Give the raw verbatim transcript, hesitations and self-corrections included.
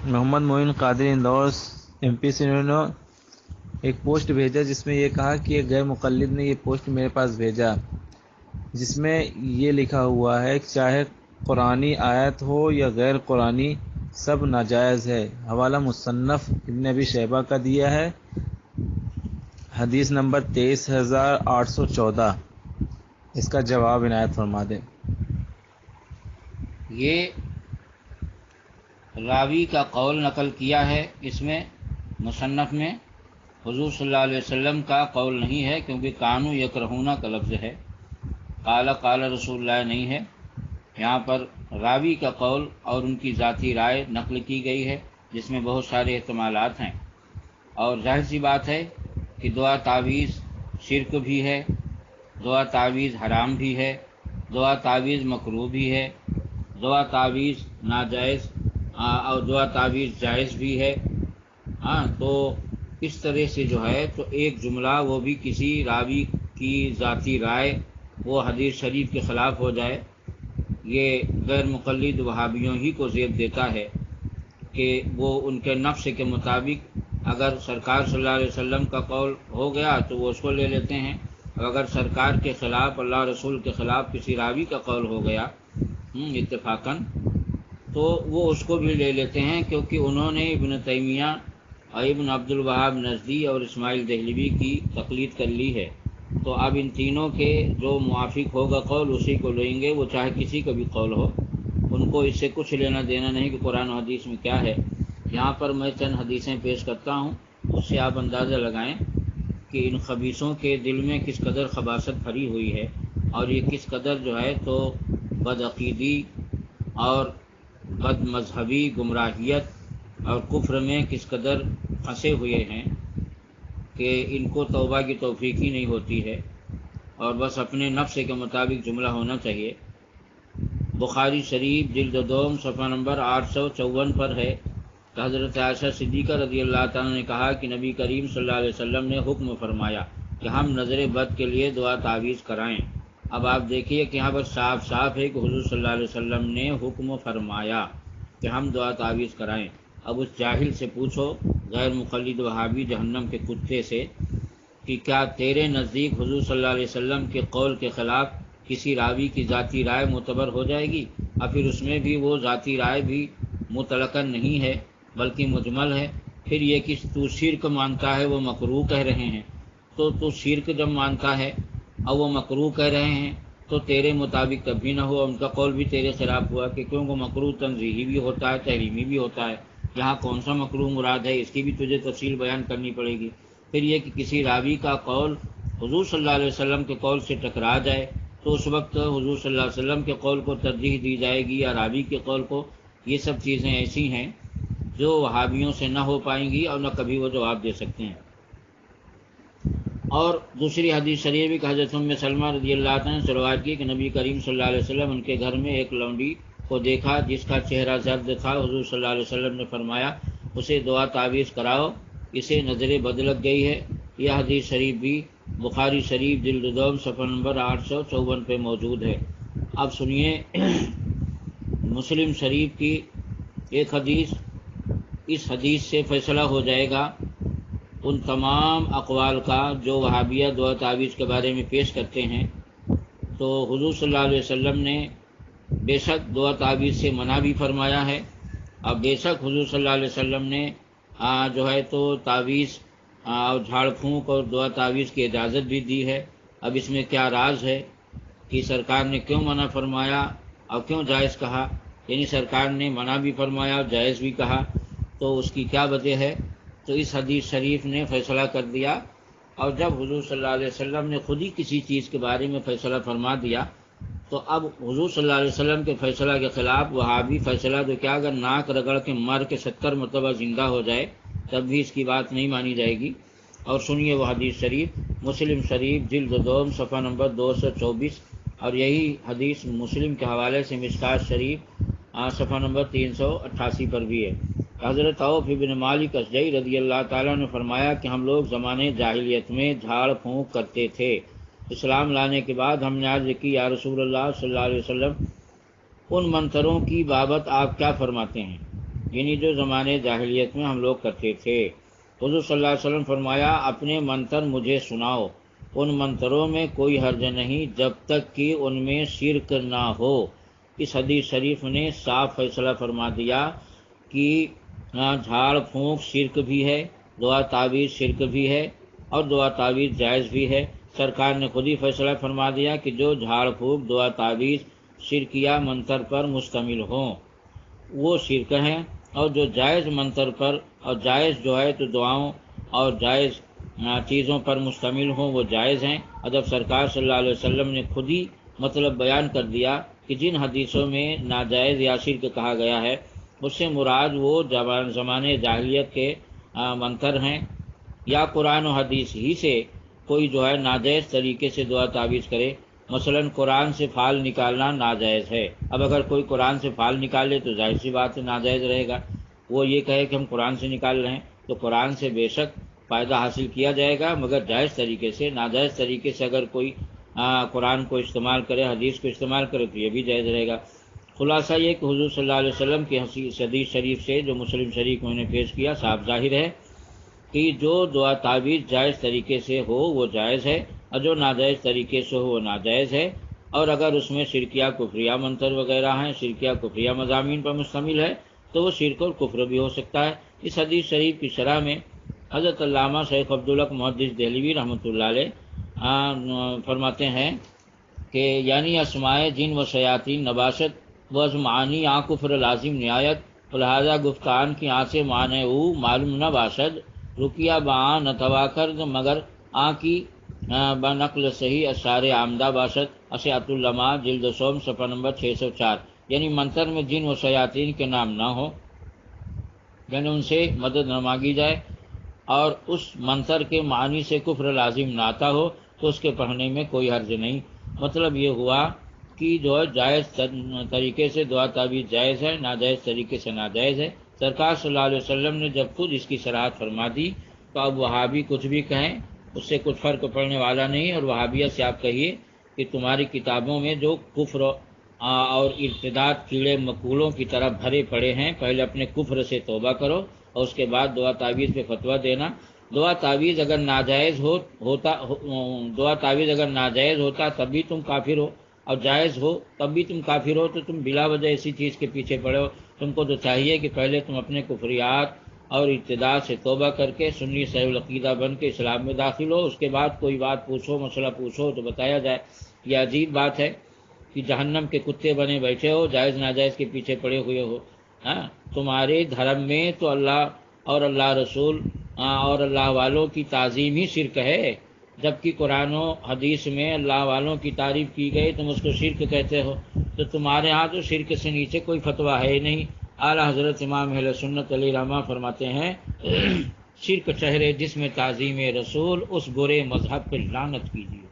محمد Moin Qadri Indore M P سے انہوں نے ایک پوسٹ بھیجا جس میں یہ کہا کہ ایک غیر مقلد نے یہ پوسٹ میرے پاس بھیجا جس میں یہ لکھا ہوا ہے کہ چاہے قرآنی آیت ہو یا غیر قرآنی سب ناجائز ہے۔ حوالہ مصنف ابن ابی شیبہ کا دیا ہے، حدیث نمبر تیئیس ہزار آٹھ سو چودہ۔ اس کا جواب عنایت فرما دیں۔ یہ راوی کا قول نقل کیا ہے، اس میں مصنف میں حضور صلی اللہ علیہ وسلم کا قول نہیں ہے، کیونکہ کانو یکرہون کا لفظ ہے، قال قال رسول اللہ نہیں ہے۔ یہاں پر راوی کا قول اور ان کی ذاتی رائے نقل کی گئی ہے، جس میں بہت سارے احتمالات ہیں، اور ظاہر سی بات ہے کہ دعا تعویذ شرک بھی ہے، دعا تعویذ حرام بھی ہے، دعا تعویذ مکروہ بھی ہے، دعا تعویذ ناجائز اور دعا تعویذ جائز بھی ہے۔ ہاں، تو اس طرح سے جو ہے تو ایک جملہ وہ بھی کسی راوی کی ذاتی رائے وہ حدیث شریف کے خلاف ہو جائے، یہ غیر مقلد وہابیوں ہی کو زیب دیتا ہے کہ وہ ان کے نفس کے مطابق اگر سرکار صلی اللہ علیہ وسلم کا قول ہو گیا تو وہ اس کو لے لیتے ہیں، اور اگر سرکار کے خلاف اللہ رسول کے خلاف کسی راوی کا قول ہو گیا اتفاقاً تو وہ اس کو بھی لے لیتے ہیں، کیونکہ انہوں نے ابن تیمیہ اور ابن عبد الوہاب نجدی اور اسماعیل دہلوی کی تقلید کر لی ہے۔ تو اب ان تینوں کے جو موافق ہوگا قول اسی کو لیں گے، وہ چاہے کسی کا بھی قول ہو، ان کو اس سے کچھ لینا دینا نہیں کہ قرآن و حدیث میں کیا ہے۔ یہاں پر میں چند حدیثیں پیش کرتا ہوں، اس سے آپ اندازہ لگائیں کہ ان خبیثوں کے دل میں کس قدر خباثت بھری ہوئی ہے، اور یہ کس قدر جو ہے تو بدعقیدی اور بد مذہبی گمراہیت اور کفر میں کس قدر پھنسے ہوئے ہیں کہ ان کو توبہ کی توفیق ہی نہیں ہوتی ہے، اور بس اپنے نفس کے مطابق جملہ ہونا چاہیے۔ بخاری شریف جلد دوم صفحہ نمبر آٹھ سو چون پر ہے کہ حضرت عائشہ صدیقہ رضی اللہ تعالیٰ نے کہا کہ نبی کریم صلی اللہ علیہ وسلم نے حکم فرمایا کہ ہم نظر بد کے لیے دعا تعویذ کرائیں۔ اب آپ دیکھیے کہ یہاں پر صاف صاف ہے کہ حضور صلی اللہ علیہ وسلم نے حکم فرمایا کہ ہم دعا تعویذ کرائیں۔ اب اس جاہل سے پوچھو، غیر مقلد وہابی جہنم کے کتے سے، کہ کیا تیرے نزدیک حضور صلی اللہ علیہ وسلم کے قول کے خلاف کسی راوی کی ذاتی رائے معتبر ہو جائے گی؟ اور پھر اس میں بھی وہ ذاتی رائے بھی مطلقاً نہیں ہے بلکہ مجمل ہے۔ پھر یہ کہ تو شرک مانتا ہے وہ مکروہ کہہ رہے ہیں، تو تو شرک جب مانتا ہے اور وہ مکروہ کہہ رہے ہیں تو تیرے مطابق تب بھی نہ ہوا، ان کا قول بھی تیرے خلاف ہوا، کہ کیونکہ مکروہ تنزیہی بھی ہوتا ہے تحریمی بھی ہوتا ہے، یہاں کون سا مکروہ مراد ہے اس کی بھی تجھے تفصیل بیان کرنی پڑے گی۔ پھر یہ کہ کسی راوی کا قول حضور صلی اللہ علیہ وسلم کے قول سے ٹکرا جائے تو اس وقت حضور صلی اللہ علیہ وسلم کے قول کو ترجیح دی جائے گی یا راوی کے قول کو؟ یہ سب چیزیں ایسی ہیں جو وہابیوں سے نہ ہو پائیں گی اور نہ کبھی وہ جواب دے سکتے ہیں۔ اور دوسری حدیث شریف بھی کہ حضرت ام سلمہ رضی اللہ عنہ نے روایت کی کہ نبی کریم صلی اللہ علیہ وسلم ان کے گھر میں ایک لونڈی کو دیکھا جس کا چہرہ زرد تھا۔ حضور صلی اللہ علیہ وسلم نے فرمایا اسے دعا تعویذ کراؤ، اسے نظر بد لگ گئی ہے۔ یہ حدیث شریف بھی بخاری شریف جلد دوم صفحہ نمبر آٹھ سو چون پہ موجود ہے۔ اب سنیے مسلم شریف کی ایک حدیث، اس حدیث سے فیصلہ ہو جائے گا ان تمام اقوال کا جو وہابیہ دعا تعویذ کے بارے میں پیش کرتے ہیں۔ تو حضور صلی اللہ علیہ وسلم نے بے شک دعا تعویذ سے منع بھی فرمایا ہے، اور بے شک حضور صلی اللہ علیہ وسلم نے آ, جو ہے تو تعویذ اور جھاڑ پھونک اور دعا تعویذ کی اجازت بھی دی ہے۔ اب اس میں کیا راز ہے کہ سرکار نے کیوں منع فرمایا اور کیوں جائز کہا؟ یعنی سرکار نے منع بھی فرمایا اور جائز بھی کہا، تو اس کی کیا وجہ ہے؟ تو اس حدیث شریف نے فیصلہ کر دیا، اور جب حضور صلی اللہ علیہ وسلم نے خود ہی کسی چیز کے بارے میں فیصلہ فرما دیا تو اب حضور صلی اللہ علیہ وسلم کے فیصلہ کے خلاف وہابی فیصلہ جو کیا اگر ناک رگڑ کے مر کے ستر مرتبہ زندہ ہو جائے تب بھی اس کی بات نہیں مانی جائے گی۔ اور سنیے وہ حدیث شریف مسلم شریف جلد دوم صفحہ نمبر دو سو چوبیس، اور یہی حدیث مسلم کے حوالے سے مشکات شریف صفحہ نمبر تین سو اٹھاسی پر بھی ہے۔ حضرت عوف بن مالک اشجعی رضی اللہ تعالیٰ نے فرمایا کہ ہم لوگ زمانے جاہلیت میں جھاڑ پھونک کرتے تھے، اسلام لانے کے بعد ہم نے عرض کی یا رسول اللہ صلی اللہ علیہ وسلم ان منتروں کی بابت آپ کیا فرماتے ہیں؟ یعنی جو زمانے جاہلیت میں ہم لوگ کرتے تھے۔ حضور صلی اللہ علیہ وسلم فرمایا اپنے منتر مجھے سناؤ، ان منتروں میں کوئی حرج نہیں جب تک کہ ان میں شرک نہ ہو۔ اس حدیث شریف نے صاف فیصلہ فرما دیا کہ جھاڑ پھونک شرک بھی ہے، دعا تعویذ شرک بھی ہے، اور دعا تعویذ جائز بھی ہے۔ سرکار نے خود ہی فیصلہ فرما دیا کہ جو جھاڑ پھونک دعا تعویذ شرکیہ منتر پر مشتمل ہوں وہ شرک ہیں، اور جو جائز منتر پر اور جائز جو ہے تو دعاؤں اور جائز چیزوں پر مشتمل ہوں وہ جائز ہیں۔ اور جب سرکار صلی اللہ علیہ وسلم نے خود ہی مطلب بیان کر دیا کہ جن حدیثوں میں ناجائز یا شرک کہا گیا ہے اس سے مراد وہ زمانے جاہلیت کے منتر ہیں، یا قرآن و حدیث ہی سے کوئی جو ہے ناجائز طریقے سے دعا تعویذ کرے، مثلا قرآن سے پھال نکالنا ناجائز ہے۔ اب اگر کوئی قرآن سے پھال نکال لے تو ظاہر سی بات ہے ناجائز رہے گا۔ وہ یہ کہے کہ ہم قرآن سے نکال رہے ہیں تو قرآن سے بے شک فائدہ حاصل کیا جائے گا، مگر جائز طریقے سے۔ ناجائز طریقے سے اگر کوئی قرآن کو استعمال کرے، حدیث کو استعمال کرے تو یہ بھی جائز رہے گا۔ خلاصہ یہ کہ حضور صلی اللہ علیہ وسلم کی حدیث شریف سے جو مسلم شریف میں نے پیش کیا صاف ظاہر ہے کہ جو دعا تعویذ جائز طریقے سے ہو وہ جائز ہے، اور جو ناجائز طریقے سے ہو وہ ناجائز ہے۔ اور اگر اس میں شرکیہ کفریہ منتر وغیرہ ہیں، شرکیہ کفریہ مضامین پر مشتمل ہے تو وہ شرک اور کفر بھی ہو سکتا ہے۔ اس حدیث شریف کی شرح میں حضرت علامہ شیخ عبدالحق محدث دہلوی رحمۃ اللہ علیہ فرماتے ہیں کہ یعنی اسماء جن و شیاطین نباشت و از معانی آ کفر لازم نہایت، لہذا گفتان کی آ سے معنی او معلوم نہ باشد، رکیہ با نہ توا کرد مگر آ کی بنقل صحیح اشار آمدہ باشد۔ اشعت العلماء جلد سوم صفحہ نمبر چھ سو چار۔ یعنی منتر میں جن و شیاطین کے نام نہ ہو، یعنی ان سے مدد نہ مانگی جائے، اور اس منتر کے معنی سے کفر لازم نہ آتا ہو تو اس کے پڑھنے میں کوئی حرج نہیں۔ مطلب یہ ہوا کہ جو جائز طریقے سے دعا تعویذ جائز ہے، ناجائز طریقے سے ناجائز ہے۔ سرکار صلی اللہ علیہ وسلم نے جب خود اس کی صراحت فرما دی تو اب وہابی کچھ بھی کہیں اس سے کچھ فرق پڑنے والا نہیں۔ اور وہابیت سے آپ کہیے کہ تمہاری کتابوں میں جو کفر اور ارتداد کیڑے مکولوں کی طرح بھرے پڑے ہیں، پہلے اپنے کفر سے توبہ کرو اور اس کے بعد دعا تعویذ پہ فتویٰ دینا۔ دعا تعویذ اگر ناجائز ہو ہوتا دعا تعویذ اگر ناجائز ہوتا تب بھی تم کافر ہو، اور جائز ہو تب بھی تم کافر ہو، تو تم بلا وجہ اسی چیز کے پیچھے پڑے ہو۔ تم کو تو چاہیے کہ پہلے تم اپنے کفریات اور ارتداد سے توبہ کر کے سنی صحیح العقیدہ بن کے اسلام میں داخل ہو، اس کے بعد کوئی بات پوچھو، مسئلہ پوچھو تو بتایا جائے۔ یہ عجیب بات ہے کہ جہنم کے کتے بنے بیٹھے ہو، جائز ناجائز کے پیچھے پڑے ہوئے ہو۔ ہاں تمہارے دھرم میں تو اللہ اور اللہ رسول اور اللہ والوں کی تعظیم ہی شرک ہے، جبکہ قرآن و حدیث میں اللہ والوں کی تعریف کی گئی تم اس کو شرک کہتے ہو۔ تو تمہارے ہاں تو شرک سے نیچے کوئی فتویٰ ہے ہی نہیں۔ اعلیٰ حضرت امام اہل سنت علیہ رحمہ فرماتے ہیں شرک چہرے جس میں تعظیم رسول، اس برے مذہب پر لعنت کیجیے۔